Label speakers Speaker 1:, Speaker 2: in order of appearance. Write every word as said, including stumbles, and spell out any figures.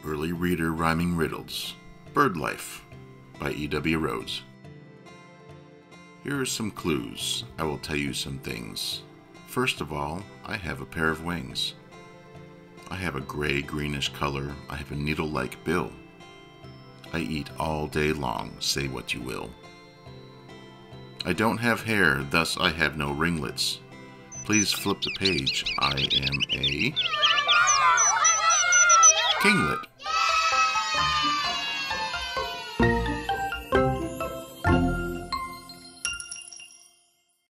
Speaker 1: Early Reader Rhyming Riddles, Bird Life by E W Rhodes. Here are some clues. I will tell you some things. First of all, I have a pair of wings. I have a gray-greenish color. I have a needle-like bill. I eat all day long, say what you will. I don't have hair, thus I have no ringlets. Please flip the page. I am a kinglet.